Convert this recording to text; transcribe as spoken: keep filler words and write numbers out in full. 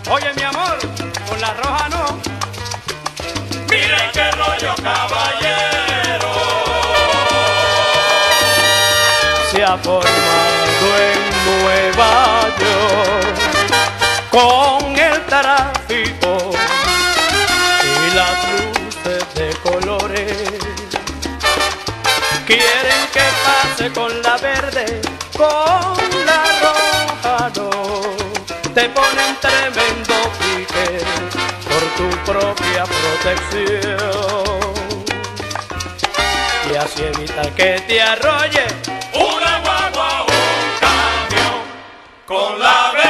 Oye, mi amor, con la roja no. Miren qué rollo, caballero. Se ha formado en Nueva York con el tráfico y las luces de colores. Quieren que pase con la verde, con la roja no. Te ponen tremendo pique por tu propia protección. Y así evita que te arrolle Una guagua o un camión con la